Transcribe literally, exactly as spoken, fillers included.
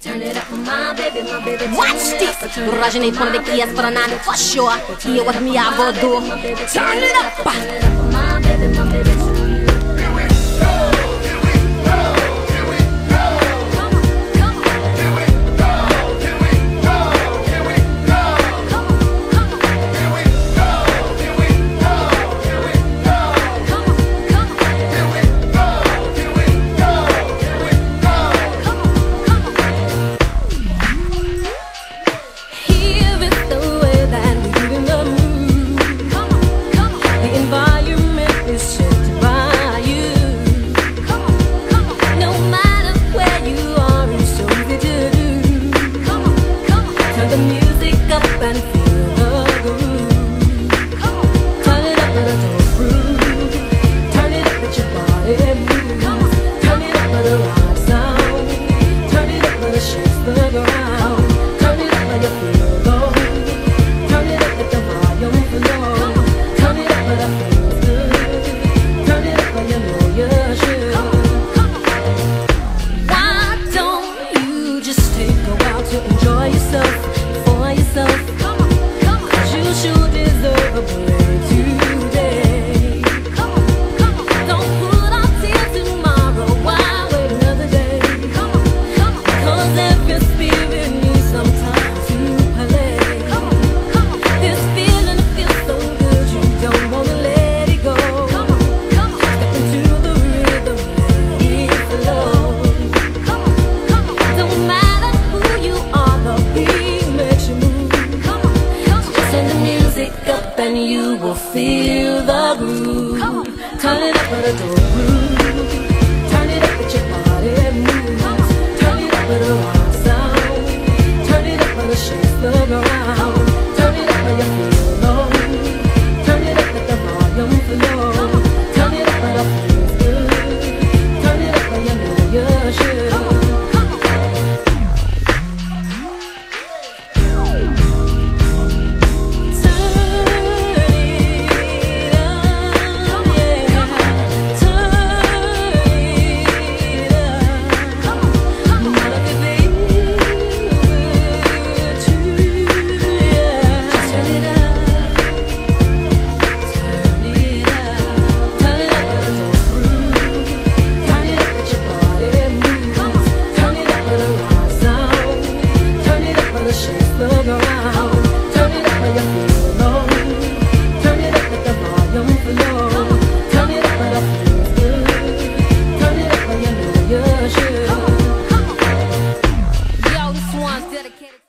Turn it up for my baby, my baby. Watch this. Rajani pon the keys for the nine for sure. Hear what me I go do. Turn it up. Turn it up for my baby, my baby. The music up and feel the groove. Turn it up, let it go through. Turn it up, let your body move. Turn it up, let it rock sound. Turn it up, let it shake the ground. Turn it up, let it feel low. Turn it up, let the volume flow. Turn it up, let it feel good. Turn it up, let you know you should. Why don't you just take a while to enjoy yourself? Come on, come on. Cause you sure deserve a break today. Come on, come on. Don't put off till tomorrow. Why wait another day? Come on, come on. Cause every spirit needs some time to play. Come on, come on. This feeling feels so good, you don't wanna let it go. Come on, come on. Step into the rhythm, let it flow. Come on, come on. Don't matter who you are, the beat makes you move. Turn the music up and you will feel the groove. Turn it up, let it go through. Turn it up, let your body move. Turn it up, let it rock sound. Turn it up, let it shake the ground. Turn it up, let you feel low. Turn it up, let the volume flow. Turn it up, let it feel good. Turn it up, let you know you should. Dedicated